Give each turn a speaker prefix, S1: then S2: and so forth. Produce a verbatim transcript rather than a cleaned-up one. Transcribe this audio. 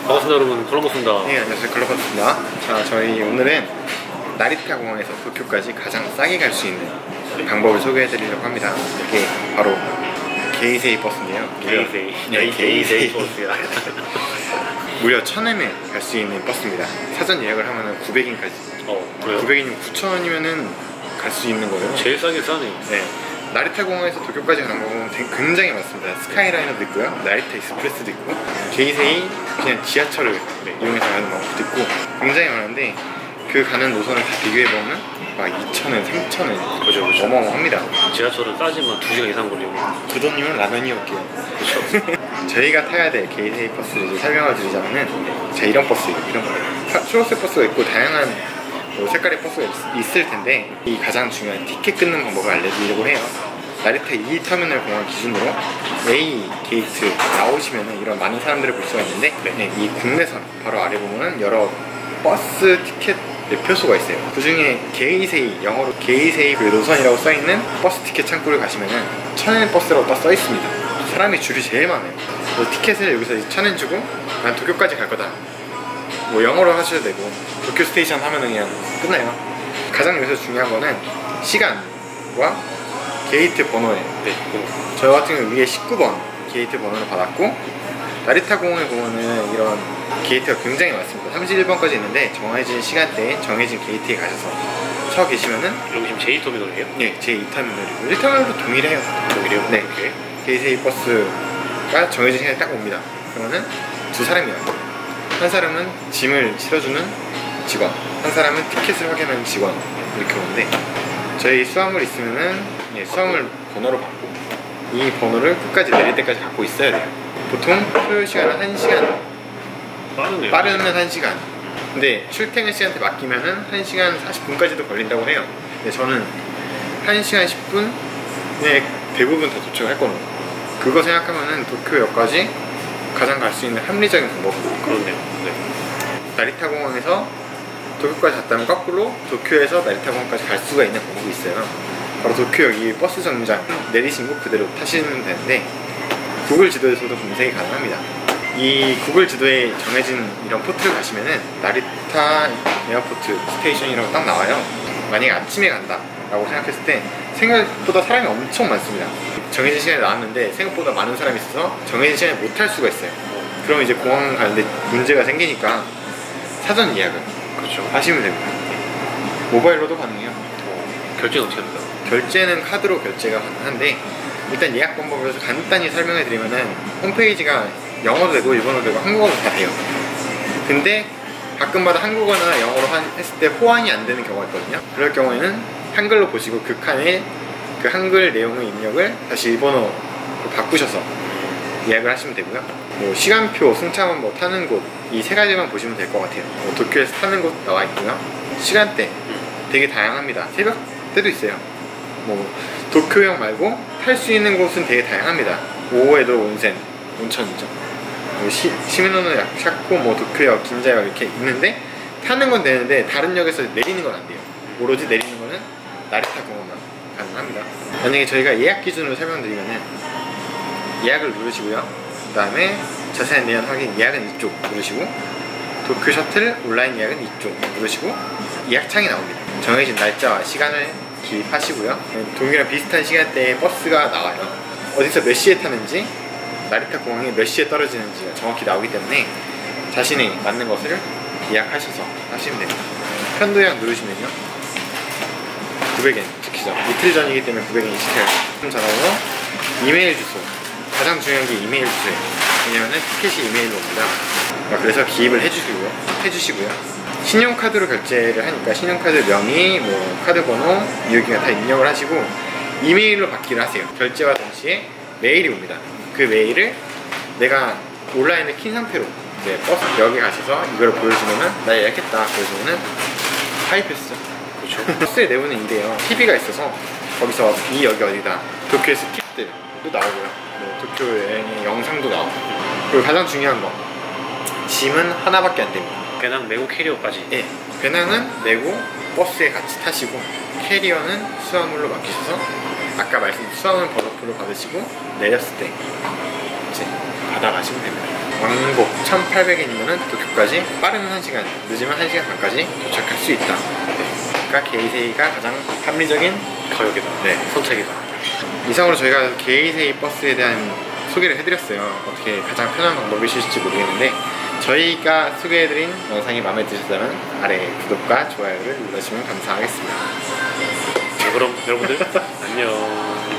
S1: 반갑습니다 여러분, 글로버스입니다.
S2: 네, 안녕하세요, 글로버스입니다. 자, 저희 오늘은 나리타 공항에서 도쿄까지 가장 싸게 갈 수 있는 방법을 소개해드리려고 합니다. 이게 바로 게이세이 버스인데요.
S1: 게이세이.
S2: 네,
S1: 게이세이 버스야.
S2: 무려 천 엔에 갈 수 있는 버스입니다. 사전 예약을 하면 구백 인까지.
S1: 어, 그래요?
S2: 구백 인이면 구천 원이면은 갈 수 있는 거예요.
S1: 제일 싸게 싸네.
S2: 네. 나리타 공항에서 도쿄까지 가는 방법은 굉장히 많습니다. 스카이라이너도 있고요, 나리타 익스프레스도 있고, 게이세이 그냥 지하철을 네, 이용해서 가는 방법도 있고 굉장히 많은데, 그 가는 노선을 다 비교해보면 막 이천 엔, 삼천 엔
S1: 그죠, 그죠.
S2: 어마어마합니다.
S1: 지하철은 싸지만 두 시간 이상 걸리고.
S2: 그 돈이면 라면이었게요.
S1: 그렇죠.
S2: 저희가 타야 될 게이세이 버스를 이제 설명을 드리자면은, 자, 이런 버스예요. 이런 거 초록색 버스가 있고 다양한 뭐 색깔의 버스가 있, 있을 텐데, 이 가장 중요한 티켓 끊는 방법을 알려드리려고 해요. 나리타 이 터미널 공항 기준으로 A 게이트 나오시면은 이런 많은 사람들을 볼 수가 있는데, 네, 이 국내선 바로 아래 보면은 여러 버스 티켓 매표소가 있어요. 그 중에 게이세이, 영어로 게이세이 그 노선이라고 써있는 버스 티켓 창구를 가시면은 천 엔 버스라고 딱 써있습니다. 사람이 줄이 제일 많아요. 티켓을 여기서 천 엔 주고 난 도쿄까지 갈 거다, 뭐 영어로 하셔도 되고, 도쿄 스테이션 하면은 그냥 끝나요. 가장 여기서 중요한 거는 시간과 게이트 번호예요.
S1: 네.
S2: 저 같은 경우 위에 십구 번 게이트 번호를 받았고, 나리타 공항에 보면은 이런 게이트가 굉장히 많습니다. 삼십일 번까지 있는데 정해진 시간대에 정해진 게이트에 가셔서 서 계시면은,
S1: 여기 지금 제이 터미널이에요?
S2: 네, 제이 터미널이고 일 터미널도 동일해요.
S1: 동일해요?
S2: 네.
S1: 오케이.
S2: 게이세이 버스가 정해진 시간에 딱 옵니다. 그러면은 두 사람이 와요. 한 사람은 짐을 실어주는 직원, 한 사람은 티켓을 확인하는 직원, 이렇게 오는데, 저희 수화물 있으면은 예, 수화물 번호로 받고 이 번호를 끝까지 내릴 때까지 갖고 있어야 돼요. 보통 소요 시간은 한 시간,
S1: 빠르네요.
S2: 빠르면 한 시간. 근데 출퇴근 시간대 맡기면은 한 시간 사십 분까지도 걸린다고 해요. 근데 저는 한 시간 십 분에 대부분 다 도착을 했거든요. 그거 생각하면은 도쿄역까지 가장 갈 수 있는 합리적인 방법입니다.
S1: 그렇네요. 네.
S2: 나리타 공항에서 도쿄까지 갔다면 거꾸로 도쿄에서 나리타 공항까지 갈 수가 있는 방법이 있어요. 바로 도쿄역 이 버스 정류장 내리신 곳 그대로 타시면 되는데, 구글 지도에서도 검색이 가능합니다. 이 구글 지도에 정해진 이런 포트를 가시면은 나리타 에어포트 스테이션이라고 딱 나와요. 만약에 아침에 간다 라고 생각했을 때 생각보다 사람이 엄청 많습니다. 정해진 시간에 나왔는데 생각보다 많은 사람이 있어서 정해진 시간에 못 탈 수가 있어요. 그럼 이제 공항 가는데 문제가 생기니까 사전 예약을
S1: 그렇죠.
S2: 하시면 됩니다. 모바일로도 가능해요.
S1: 어, 결제는 어떻게 합니까?
S2: 결제는 카드로 결제가 가능한데, 일단 예약 방법을 간단히 설명해 드리면은, 홈페이지가 영어도 되고 일본어도 되고 한국어도 다 돼요. 근데 가끔마다 한국어나 영어로 한, 했을 때 호환이 안 되는 경우가 있거든요. 그럴 경우에는 한글로 보시고 그 칸에 그 한글 내용의 입력을 다시 일본어로 바꾸셔서 예약을 하시면 되고요. 뭐 시간표, 승차원, 뭐 타는 곳, 이 세 가지만 보시면 될 것 같아요. 뭐 도쿄에서 타는 곳 나와 있고요. 시간대 되게 다양합니다. 새벽 때도 있어요. 뭐 도쿄역 말고 탈 수 있는 곳은 되게 다양합니다. 오후에도 온센, 온천이죠. 뭐 시, 시민호는 샤코, 뭐 도쿄역, 긴자역 이렇게 있는데, 타는 건 되는데 다른 역에서 내리는 건 안 돼요. 오로지 내리는 거는 나리타 공항만 가능합니다. 만약에 저희가 예약 기준으로 설명드리면은, 예약을 누르시고요. 그 다음에 자세한 내용 확인, 예약은 이쪽 누르시고, 도쿄 셔틀 온라인 예약은 이쪽 누르시고 예약창이 나옵니다. 정해진 날짜와 시간을 기입하시고요. 동일한 비슷한 시간대에 버스가 나와요. 어디서 몇 시에 타는지, 나리타 공항에 몇 시에 떨어지는지가 정확히 나오기 때문에 자신이 맞는 것을 예약하셔서 하시면 됩니다. 편도 예약 누르시면요, 구백 엔 찍히죠. 이틀 전이기 때문에 구백 엔이 찍혀요. 전화번호, 이메일 주소, 가장 중요한 게 이메일 주소예요. 왜냐면은 티켓이 이메일로 옵니다. 그래서 기입을 해주시고요. 해주시고요. 신용카드로 결제를 하니까 신용카드 명의, 뭐 카드 번호, 이유기간 다 입력을 하시고 이메일로 받기를 하세요. 결제와 동시에 메일이 옵니다. 그 메일을 내가 온라인을 킨 상태로 이제 버스 역에 가셔서 이걸 보여주면은 나 예약했다 보여주면은 하이패스죠. 그렇죠. 버스의 내부는 이래요. 티비가 있어서 거기서 이 역이 어디다, 도쿄의 스킵들도 나오고요. 뭐 도쿄 여행의 영상도 나오고, 그리고 가장 중요한 거, 짐은 하나밖에 안 됩니다.
S1: 배낭 메고 캐리어까지.
S2: 예, 배낭은 메고 버스에 같이 타시고, 캐리어는 수화물로 맡기셔서 아까 말씀드린 수화물 버너프로 받으시고 내렸을 때 이제 받아가시면 됩니다. 왕복 천팔백 엔이면 도쿄까지 빠르면 한 시간, 늦으면 한 시간 반까지 도착할 수 있다. 그러니까 게이세이가 가장 합리적인
S1: 가격이다.
S2: 네.
S1: 선택이다.
S2: 이상으로 저희가 게이세이 버스에 대한 소개를 해드렸어요. 어떻게 가장 편한 방법이실지 모르겠는데 저희가 소개해드린 영상이 마음에 드셨다면 아래 구독과 좋아요를 눌러주시면 감사하겠습니다.
S1: 네, 그럼 여러분들 안녕.